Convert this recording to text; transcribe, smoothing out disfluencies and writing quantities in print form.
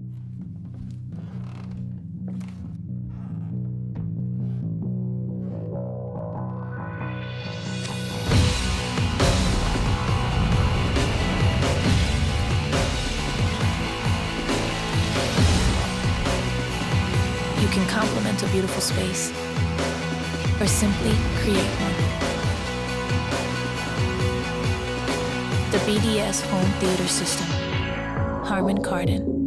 You can complement a beautiful space, or simply create one. The BDS Home Theater System. Harman Kardon.